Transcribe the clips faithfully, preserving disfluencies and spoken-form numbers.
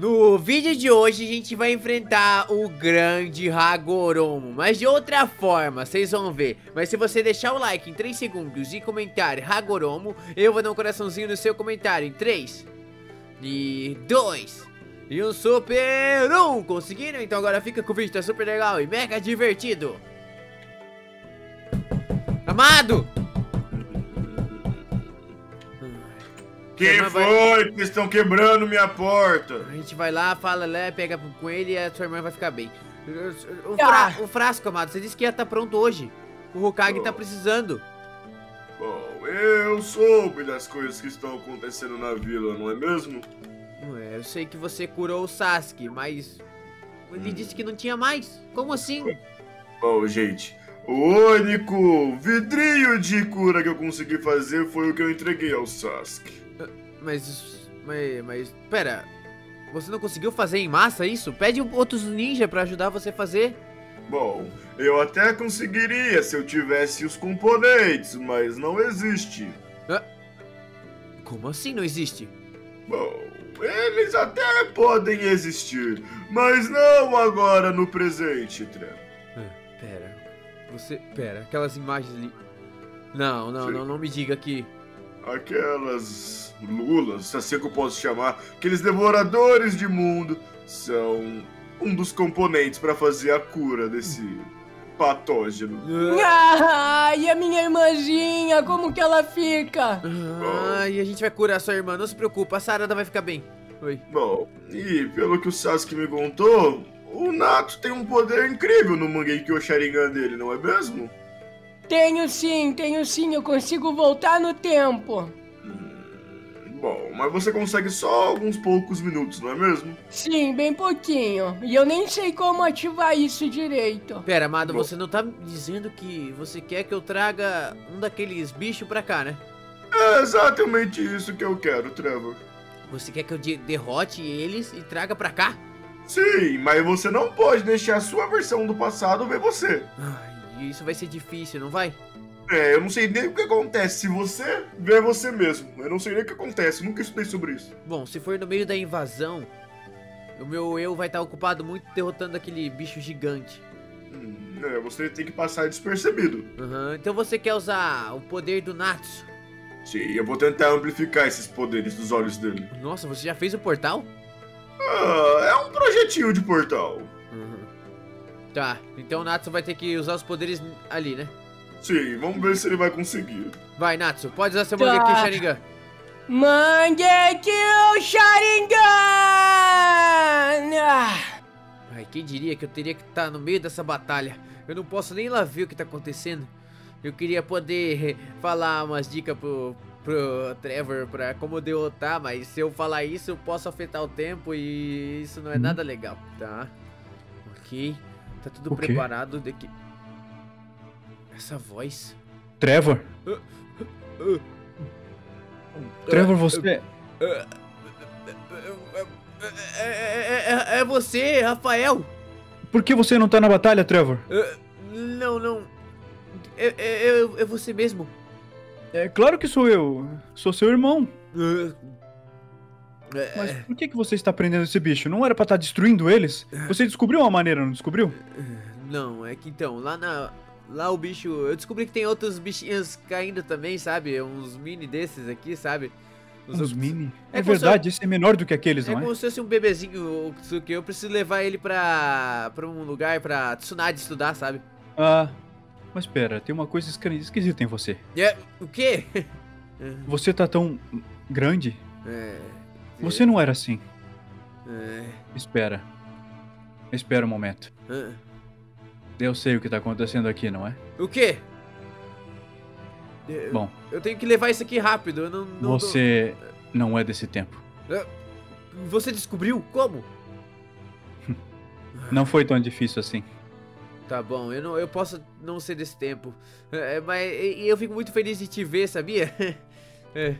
No vídeo de hoje a gente vai enfrentar o grande Hagoromo, mas de outra forma, vocês vão ver. Mas se você deixar o like em três segundos e comentar Hagoromo, eu vou dar um coraçãozinho no seu comentário em três e dois e um super um. Conseguiram? Então agora fica com o vídeo, tá super legal e mega divertido. Amado! Quem foi que estão quebrando minha porta? A gente vai lá, fala lá, pega com ele e a sua irmã vai ficar bem. O, Ah. fra... o frasco, amado, você disse que ia estar pronto hoje. O Hokage Oh. tá precisando. Bom, eu soube das coisas que estão acontecendo na vila, não é mesmo? Ué, eu sei que você curou o Sasuke, mas ele disse que não tinha mais. Como assim? Bom, gente, o único vidrinho de cura que eu consegui fazer foi o que eu entreguei ao Sasuke. Mas, mas, mas, pera, você não conseguiu fazer em massa isso? Pede outros ninja pra ajudar você a fazer. Bom, eu até conseguiria se eu tivesse os componentes, mas não existe. Como assim não existe? Bom, eles até podem existir, mas não agora no presente, Trevor. Ah, pera, você, pera, aquelas imagens ali. Não, não, Sim. não, não me diga que... Aquelas lulas, assim que eu posso chamar, aqueles devoradores de mundo, são um dos componentes para fazer a cura desse patógeno. Ah, e a minha irmãzinha, como que ela fica? Ah, e a gente vai curar sua irmã, não se preocupa, a Sarada vai ficar bem. Oi. Bom, e pelo que o Sasuke me contou, o Nato tem um poder incrível no Mangekyo Sharingan dele, não é mesmo? Tenho sim, tenho sim, eu consigo voltar no tempo. Hum, bom, mas você consegue só alguns poucos minutos, não é mesmo? Sim, bem pouquinho. E eu nem sei como ativar isso direito. Pera, amado, Bom. você não tá dizendo que você quer que eu traga um daqueles bichos pra cá, né? É exatamente isso que eu quero, Trevor. Você quer que eu de- derrote eles e traga pra cá? Sim, mas você não pode deixar a sua versão do passado ver você. Ai, isso vai ser difícil, não vai? É, eu não sei nem o que acontece se você vê você mesmo. Eu não sei nem o que acontece, nunca estudei sobre isso. Bom, se for no meio da invasão, o meu eu vai estar ocupado muito derrotando aquele bicho gigante. Hum, é, você tem que passar despercebido. Aham, então você quer usar o poder do Natsu? Sim, eu vou tentar amplificar esses poderes dos olhos dele. Nossa, você já fez o portal? Ah, é um projetinho de portal. Uhum. Tá, então o Natsu vai ter que usar os poderes ali, né? Sim, vamos ver se ele vai conseguir. Vai, Natsu, pode usar seu Tá. Mangekyo Sharingan. Mangekyo Sharingan! Ah, Ai, quem diria que eu teria que estar no meio dessa batalha? Eu não posso nem lá ver o que tá acontecendo. Eu queria poder falar umas dicas pro, pro Trevor pra como derrotar, mas se eu falar isso eu posso afetar o tempo e isso não é Hum. nada legal. Tá, ok, tá tudo O quê? preparado daqui. Essa voz... Trevor? Uh, Trevor, você... É, é, é, é você, Rafael? Por que você não tá na batalha, Trevor? Uh, Não, não. É, é, é, é você mesmo. É claro que sou eu. Sou seu irmão. Uh, é, Mas por que, que você está prendendo esse bicho? Não era pra estar destruindo eles? Você descobriu uma maneira, não descobriu? Não, é que então, lá na. Lá o bicho. Eu descobri que tem outros bichinhos caindo também, sabe? Uns mini desses aqui, sabe? Os Uns outros- mini? É É como se verdade, esse é menor do que aqueles, É não é? como se fosse um bebezinho, o Tsuki. Eu preciso levar ele pra. pra um lugar pra Tsunade estudar, sabe? Ah, mas pera, tem uma coisa esqui- esquisita em você. É. O quê? Você tá tão grande? É. Você não era assim. É. Espera. Espera um momento. Ah. Eu sei o que tá acontecendo aqui, não é? O quê? Eu- Bom, Eu tenho que levar isso aqui rápido. Eu não. não você não é desse tempo. tô- Você descobriu? Como? Não foi tão difícil assim. Tá bom, eu, não, eu posso não ser desse tempo. É, mas e- e eu fico muito feliz de te ver, sabia? É.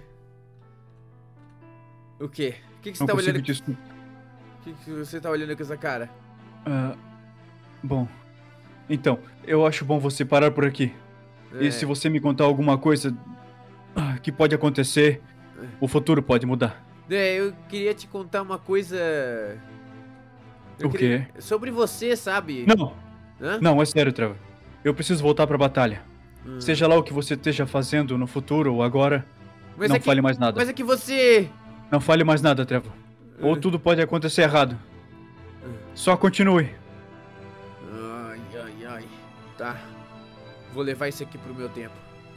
O quê? O que, que você Não tá consigo olhando? te... explicar. O que, que você tá olhando com essa cara? Ah, bom, então, eu acho bom você parar por aqui. É, E se você me contar alguma coisa ah, que pode acontecer, o futuro pode mudar. É, eu queria te contar uma coisa... Eu O queria- quê? Sobre você, sabe? Não, Hã? não, é sério, Trevor. Eu preciso voltar pra batalha. Hum. Seja lá o que você esteja fazendo no futuro ou agora, Mas não é que- fale mais nada. Mas é que você... Não fale mais nada, Trevor. Ou Hum. tudo pode acontecer errado. Só continue. Ai, ai, ai. Tá. Vou levar isso aqui pro meu tempo.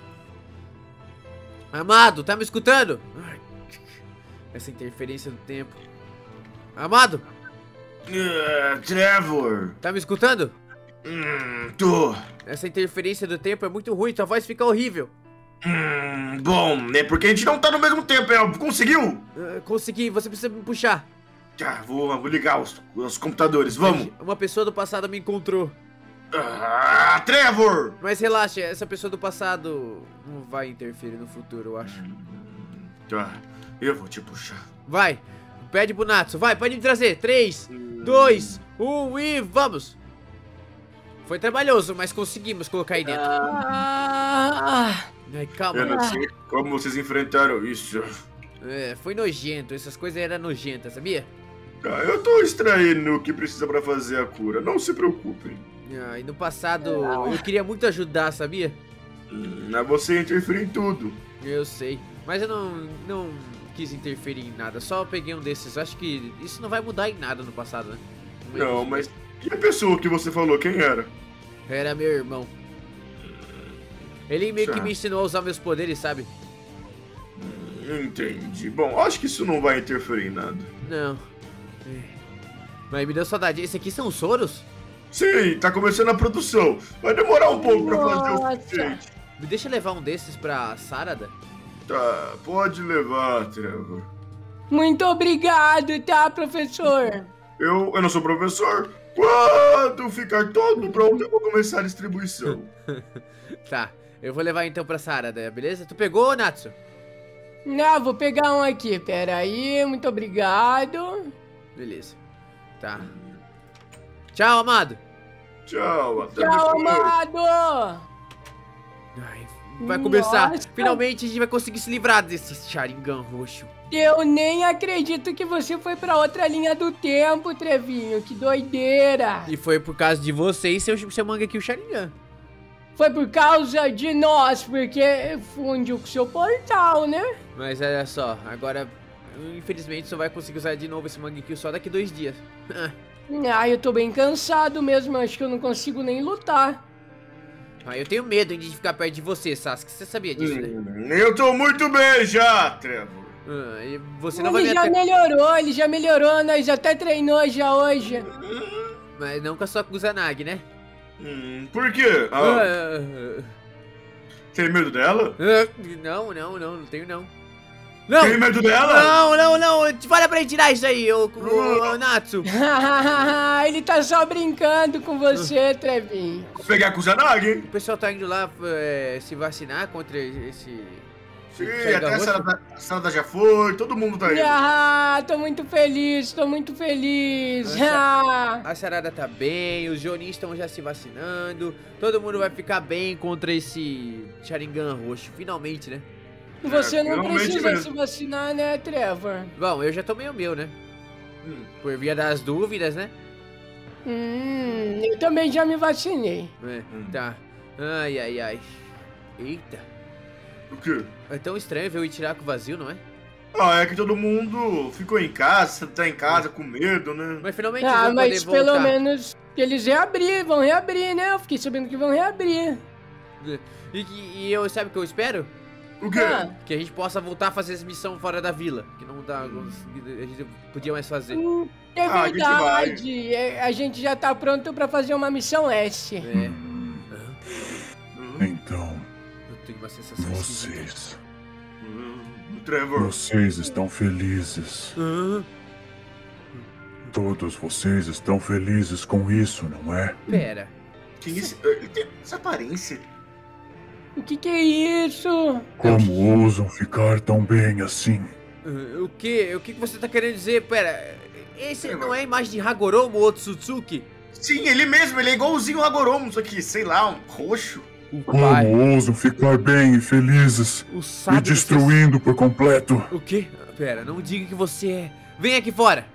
Amado, tá me escutando? Ai, essa interferência do tempo. Amado, Ah, Trevor. tá me escutando? Hum, tô. Essa interferência do tempo é muito ruim, tua voz fica horrível. Hum, bom, é porque a gente não tá no mesmo tempo, é, conseguiu? Ah, consegui, você precisa me puxar. Tá, vou, vou ligar os, os computadores, vamos. Uma pessoa do passado me encontrou. Ah, Trevor! Mas relaxa, essa pessoa do passado não vai interferir no futuro, eu acho. Tá, eu vou te puxar. Vai, pede pro Natsu, vai, pode me trazer. três, dois, um e vamos. Foi trabalhoso, mas conseguimos colocar aí dentro. Ah, Ai, calma. Eu não sei como vocês enfrentaram isso. É, foi nojento, essas coisas eram nojentas, sabia? Tá, eu tô extraindo o que precisa pra fazer a cura, não se preocupem. Ah, e no passado eu queria muito ajudar, sabia? Hum, é você interferir em tudo. Eu sei, mas eu não, não quis interferir em nada, só peguei um desses. Acho que isso não vai mudar em nada no passado, né? Não, mas e a pessoa que você falou, quem era? Era meu irmão. Ele meio que Tá. me ensinou a usar meus poderes, sabe? Entendi. Bom, acho que isso não vai interferir em nada. Não. É. Mas me deu saudade. Esse aqui são os Soros? Sim, tá começando a produção. Vai demorar um pouco pra fazer o Nossa. suficiente. Me deixa levar um desses pra Sarada? Tá, pode levar, Trevor. muito obrigado, tá, professor? Eu, eu não sou professor. Quando ficar todo pronto, eu vou começar a distribuição. Tá, eu vou levar então pra Sarada, beleza? Tu pegou, Natsu? Não, vou pegar um aqui, pera aí, muito obrigado. Beleza. Tá. Tchau, amado. Tchau, até Tchau, depois. amado! Ai, vai começar. Nossa. Finalmente a gente vai conseguir se livrar desse Sharingan roxo. Eu nem acredito que você foi pra outra linha do tempo, Trevinho, que doideira! E foi por causa de você e seu, seu manga aqui, o Sharingan. Foi por causa de nós, porque fundiu com seu portal, né? Mas olha só, agora, infelizmente, só vai conseguir usar de novo esse Mangekyou só daqui dois dias. Ah, eu tô bem cansado mesmo, acho que eu não consigo nem lutar. Ah, eu tenho medo de ficar perto de você, Sasuke. Você sabia disso, né? Hum, eu tô muito bem já, Trevor. Ah, e você não vai Ele me já atacar. melhorou, ele já melhorou, nós até treinou já hoje. Mas não com a sua Kusanagi, né? Hum, por quê? Ah, Ah, tem medo dela? ah, não, não, não, não tenho não. Não! Tem medo dela? Não, não, não! Fala pra ele tirar isso aí, ô, ô, ô Natsu! Ele tá só brincando com você, Trevinho. Vou pegar com o Zanagi? O pessoal tá indo lá é, se vacinar contra esse. Sim, Sharingan até a roxo? Sarada, a Sarada já foi, todo mundo tá indo. Ah, tô muito feliz, tô muito feliz. Nossa. Ah, A Sarada tá bem, os Jonin estão já se vacinando, todo mundo vai ficar bem contra esse Sharingan roxo, finalmente, né? você não finalmente precisa mesmo. se vacinar, né, Trevor? Bom, eu já tomei o meu, né? Hum, Por via das dúvidas, né? Hum, eu também já me vacinei. É, Hum. tá. Ai, ai, ai. Eita. o quê? É tão estranho ver o Ichiraku vazio, não é? Ah, é que todo mundo ficou em casa, tá em casa com medo, né? Mas finalmente eles Ah, vão mas poder pelo voltar. menos eles reabrir, vão reabrir, né? Eu fiquei sabendo que vão reabrir. E, e eu, sabe o que eu espero? O quê? Ah, Que a gente possa voltar a fazer essa missão fora da vila. Que não dá. A gente podia mais fazer. hum, é Ah, a gente verdade. É, a gente já tá pronto pra fazer uma missão S. É. Então, Eu tenho uma sensação esquisita. vocês. Hum, Trevor. Vocês estão felizes. Ah, Todos vocês estão felizes com isso, não é? pera. Quem é esse? Ele tem essa aparência. O que que é isso? Como ousam ficar tão bem assim? Ah, o que? O que que você tá querendo dizer? Pera. Esse não é a imagem de Hagoromo Otsutsuki? Sim, ele mesmo, ele é igualzinho o Hagoromo, só que, sei lá, um roxo. O pai. Como ousam ficar bem e felizes, O me sábio dos seus- destruindo por completo? O quê? Pera, não diga que você é. Vem aqui fora.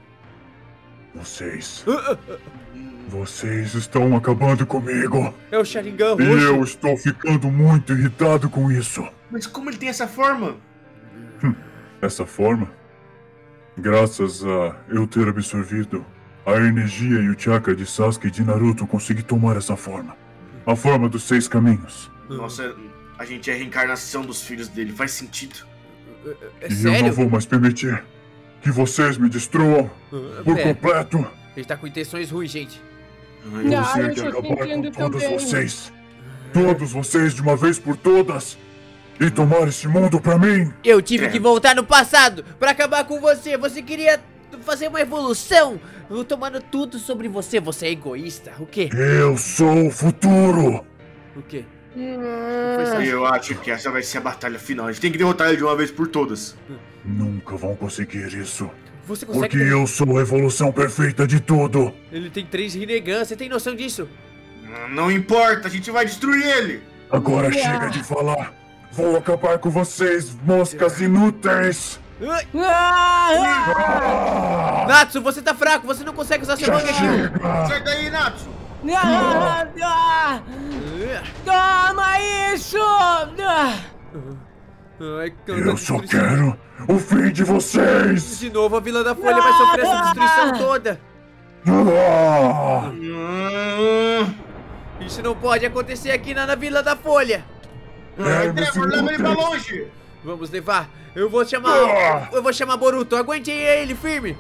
Vocês, Ah, ah, vocês estão acabando comigo. É o Sharingan E roxo. eu estou ficando muito irritado com isso. Mas como ele tem essa forma? Dessa forma, graças a eu ter absorvido a energia e o chakra de Sasuke e de Naruto, consegui tomar essa forma. A forma dos seis caminhos. Nossa, a gente é a reencarnação dos filhos dele, faz sentido. É E eu não sério? vou mais permitir que vocês me destruam Ah, por pera, completo. ele tá com intenções ruins, gente. Ai, Não. Você eu quer tô acabar com sentindo todos também. vocês. Todos vocês de uma vez por todas. E tomar esse mundo pra mim. Eu tive É. que voltar no passado pra acabar com você. Você queria fazer uma evolução, eu tomando tudo sobre você. Você é egoísta. O quê? Eu sou o futuro. O quê? Hum, Eu acho que essa vai ser a batalha final. A gente tem que derrotar ele de uma vez por todas. Nunca vão conseguir isso. Você consegue... Porque eu sou a evolução perfeita de tudo. Ele tem três Rinnegan, você tem noção disso? Não importa, a gente vai destruir ele. Agora Ah. chega de falar. Vou acabar com vocês, moscas inúteis. Ai, ah, Ah! Natsu, você tá fraco, você não consegue usar seu Já Mangekyou. chega! Sai daí, Natsu. ah, ah, toma isso! Ah, Ai, canta Eu só destruição. quero o fim de vocês! De novo, a Vila da Folha vai sofrer essa destruição toda. Ah! Hum. Isso não pode acontecer aqui na, na Vila da Folha. Ai, mas Trevor, leva ele pra inúteis. longe. Vamos levar. Eu vou chamar. Ah! Eu vou chamar Boruto. Aguente ele firme.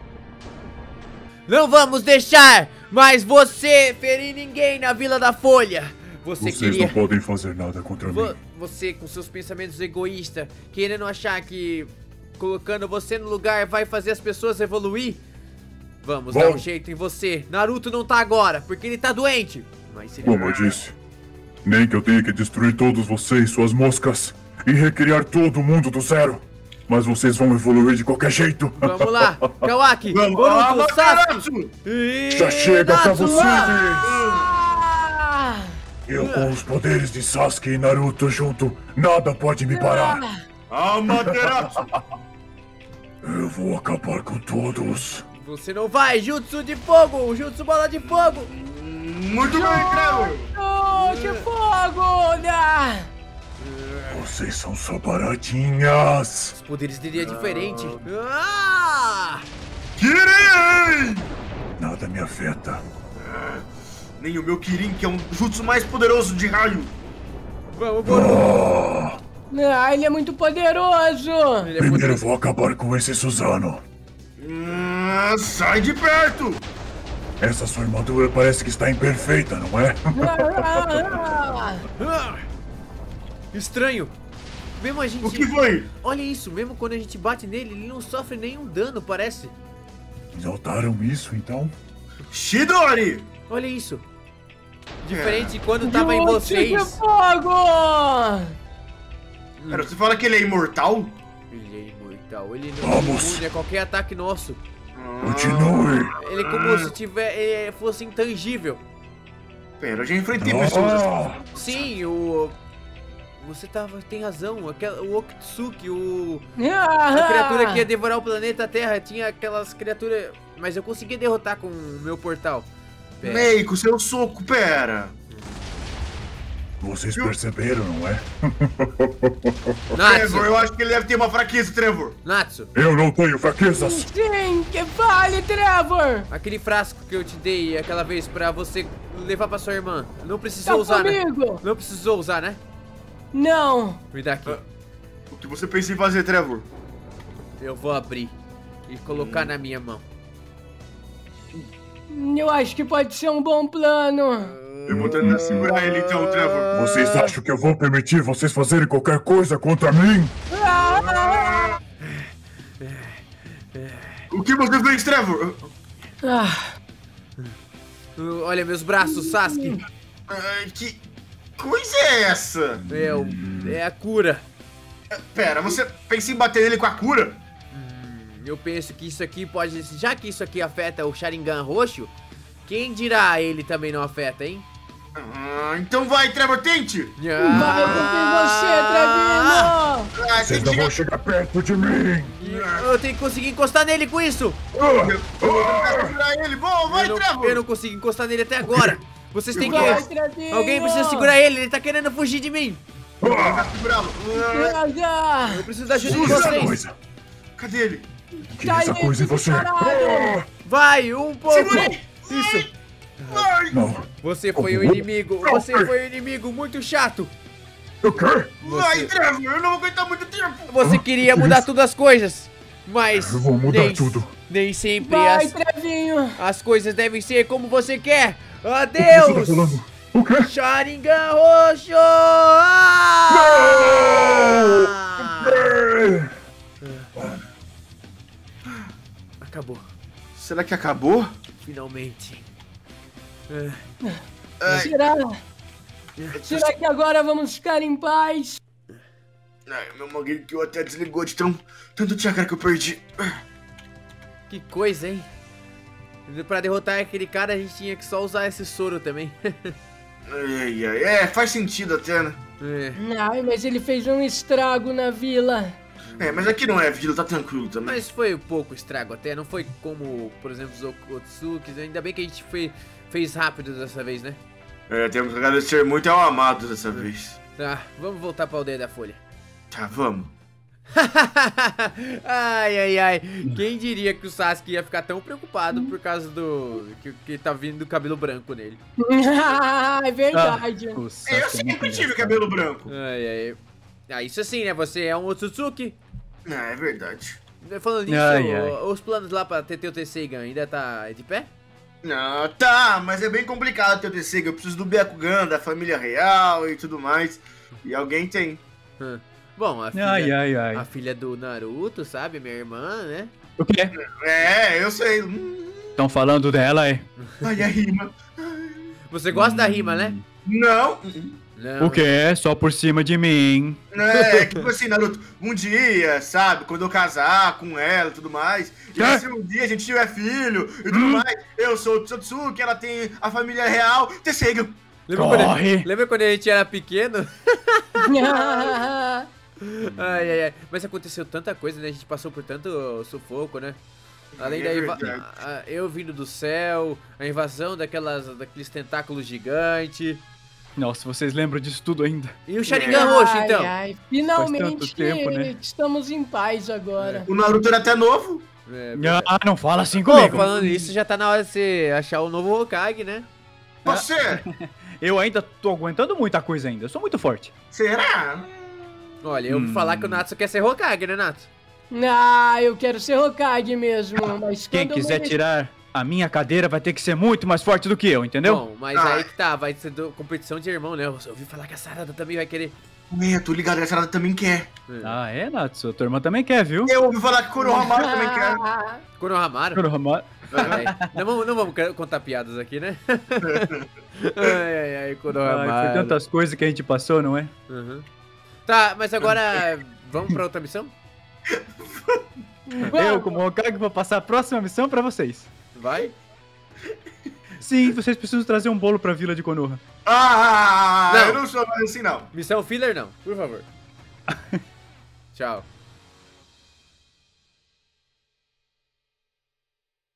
Não vamos deixar mais você ferir ninguém na Vila da Folha. Você Vocês queria. não podem fazer nada contra Vo- mim. Você com seus pensamentos egoístas, querendo achar que colocando você no lugar vai fazer as pessoas evoluir? Vamos Bom. dar um jeito em você. Naruto não tá agora, porque ele tá doente. Mas se ele Como eu disse, nem que eu tenha que destruir todos vocês, suas moscas, e recriar todo o mundo do zero. Mas vocês vão evoluir de qualquer jeito. Vamos lá, Kawaki, Vamos, Boruto, ah, Sasuke Natsu. e Já chega pra Natsu. vocês! ah, Eu com os poderes de Sasuke e Naruto junto, nada pode me parar. Amaterasu. Eu vou acabar com todos. Você não vai, Jutsu de fogo, Jutsu bola de fogo. Muito bem, Trevor. oh, que fogo! Ah, Vocês são só baratinhas. Os poderes dele é diferente. Ah! Kirei! Nada me afeta. Nem o meu Kirin, que é um jutsu mais poderoso de raio. Vamos, Boruto. ah, ele é muito poderoso! Ele é Primeiro poderoso. eu vou acabar com esse Suzano. Hum, sai de perto. Essa sua armadura parece que está imperfeita, não é? Ah, Ah! Estranho. Mesmo a gente... O que foi? Olha isso, mesmo quando a gente bate nele, ele não sofre nenhum dano, parece. Notaram isso, então? Shidori. Olha isso. Diferente de quando tava em Jutsu de vocês. fogo! Pera, você fala que ele é imortal? Ele é imortal, ele não Vamos. é imune a qualquer ataque nosso. Continue. Ele é como se tiver, ele fosse intangível. Pera, eu já enfrentei pessoas assim. Ah, Sim, o... Você tava, tem razão, aquela, o Okitsuki, o... Ah, A criatura que ia devorar o planeta Terra, tinha aquelas criaturas... Mas eu consegui derrotar com o meu portal. Pera. Meiko, seu soco, pera. vocês perceberam, não é? Natsu, Trevor, eu acho que ele deve ter uma fraqueza, Trevor. Natsu, Eu não tenho fraquezas. Sim, que fale, Trevor! aquele frasco que eu te dei aquela vez pra você levar pra sua irmã. Não Tá precisou usar, né? comigo? Não precisou usar, né? Não! Me dá aqui. O que você pensa em fazer, Trevor? Eu vou abrir e colocar na minha mão. Eu acho que pode ser um bom plano. Eu vou tentar segurar ele então, Trevor. Vocês acham que eu vou permitir vocês fazerem qualquer coisa contra mim? Ah, O que você fez, Trevor? ah, Uh, Olha meus braços, Sasuke. Ai, que coisa é essa? É, o, é a cura. Pera, você pensa em bater nele com a cura? Eu penso que isso aqui pode... Já que isso aqui afeta o Sharingan roxo, quem dirá ele também não afeta, hein? Ah, então vai, Trevor, tente! Vai, eu confio em você, Trevinho! Ah, Vocês tem não que vão chegar... chegar perto de mim! Eu tenho que conseguir encostar nele com isso. segurar ele. Bom, vai, Eu não, Trevor! eu não consigo encostar nele até agora. Vocês têm que... Vai, Trevinho! Alguém precisa segurar ele, ele tá querendo fugir de mim. Vai segurá-lo. Ah, Droga! Eu preciso da ajuda de Tira essa vocês. coisa! cadê ele? Tira essa coisa em você! caralho! Vai, um pouco. Segura! Isso. Vai! Não! Você foi o inimigo. Você foi o inimigo muito chato. O quê? Vai, Trevor! Eu não vou aguentar muito tempo! Você queria mudar todas as coisas. Mas Eu vou mudar nem, tudo. nem sempre Vai, as, Trevinho! as coisas devem ser como você quer. O que você tá Adeus. falando? O quê? Sharingan roxo. Ah! Acabou. Será que acabou? Finalmente. Ai, Será? Será que agora vamos ficar em paz? ai, meu Mangekyou até desligou de tão, tanto chakra que eu perdi. Que coisa, hein? Pra derrotar aquele cara, a gente tinha que só usar esse soro também. Ai, ai, é, faz sentido até, né? É. Ai, mas ele fez um estrago na vila. É, mas aqui não é vila, tá tranquilo também. Mas foi um pouco estrago até, não foi como, por exemplo, os Otsukis. Ainda bem que a gente foi, fez rápido dessa vez, né? É, temos que agradecer muito ao Amado dessa vez. Tá, vamos voltar pra aldeia da Folha. Tá, vamos. Ai, ai, ai. Quem diria que o Sasuke ia ficar tão preocupado por causa do... Que, que tá vindo do cabelo branco nele. É verdade. O É, Sasuke eu é sempre muito tive engraçado. cabelo branco. Ai, ai. Ah, isso assim, né? Você é um Otsutsuki. Ah, é verdade. Falando nisso, Ai, ai. os planos lá pra T T o Tesseigan ainda tá de pé? Não, tá, mas é bem complicado ter o Tesseiga. Eu preciso do Byakugan, da família real e tudo mais. E alguém tem. Hum. Bom, a filha, Ai, ai, ai. a filha do Naruto, sabe? Minha irmã, né? O quê? É, eu sei. Hum, Estão falando dela, é? ai, a rima. Você gosta da rima, né? Não. Não. O quê? Só por cima de mim. Não é, é que tipo assim, Naruto, um dia, sabe, quando eu casar com ela e tudo mais, e Quê? se um dia a gente tiver filho e tudo mais, eu sou o Tsutsuki, ela tem a família real, Tesseiga. Lembra quando, Corre! lembra quando a gente era pequeno? Ai, ai, ai. Mas aconteceu tanta coisa, né? A gente passou por tanto sufoco, né? Além É da inva- verdade. a- a- eu vindo do céu, a invasão daquelas, daqueles tentáculos gigantes. Nossa, vocês lembram disso tudo ainda? E o Sharingan roxo, então? Ai, ai, finalmente tanto tempo, né? estamos em paz agora. O Naruto era até novo. É, Ah, não fala assim Pô, comigo. falando nisso, já tá na hora de você achar o novo Hokage, né? Você? Eu ainda tô aguentando muita coisa ainda. Eu sou muito forte. Será? Olha, eu ouvi Hum. falar que o Natsu quer ser Hokage, né, Natsu? Ah, eu quero ser Hokage mesmo, mas Quem quando eu quiser mere- tirar a minha cadeira vai ter que ser muito mais forte do que eu, entendeu? Bom, mas Ah. aí que tá, vai ser do- competição de irmão, né? Eu ouvi falar que a Sarada também vai querer. É, tô ligado que a Sarada também quer. Ah, é, Natsu? Tua irmã também quer, viu? Eu ouvi falar que o Konohamaru também quer. Ah, Konohamaru? Kurama- Ai, não, vamos, não vamos contar piadas aqui, né? ai, ai, ai, Ai, Konohamaru. por tantas coisas que a gente passou, não é? Uhum. Tá, mas agora vamos pra outra missão? Eu, vamos. como Hokage, vou passar a próxima missão pra vocês. Vai? Sim, vocês precisam trazer um bolo pra vila de Konoha. Ah, Não. eu não sou mais assim, não. Missão filler não, por favor. Tchau.